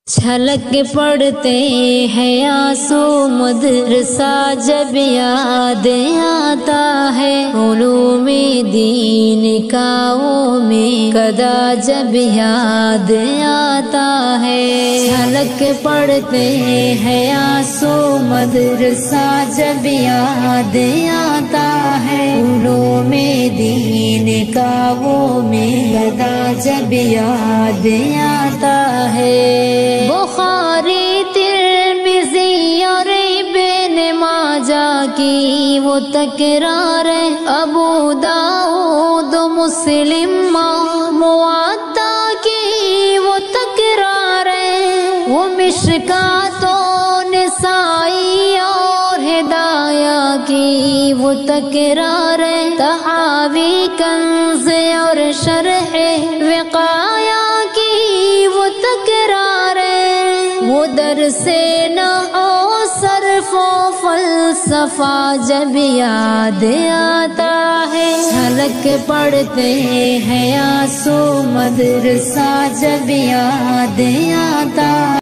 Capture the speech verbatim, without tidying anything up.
چھلک پڑتے ہیں آنسو مدرسہ جب یاد آتا ہے، علوم دین کا وہ میں قدا جب یاد آتا ہے۔ چھلک پڑتے ہیں آنسو مدرسہ جب یاد آتا ہے، علوم دین کا وہ میں قدا جب یاد آتا ہے۔ بخاری ترمذی اور ابن ماجہ کی وہ تکرار ہے، ابو داؤد مسلم موطا کی وہ تکرار ہے، وہ مشکوٰۃ و نسائی اور ہدایہ کی وہ تکرار ہے، طحاوی کنز اور شرح وقایہ کی وہ تکرار ہے، وہ درس نحو صرف و فلسفہ جب یاد آتا ہے۔ چھلک پڑتے ہیں آنسو مدرسہ جب یاد آتا ہے۔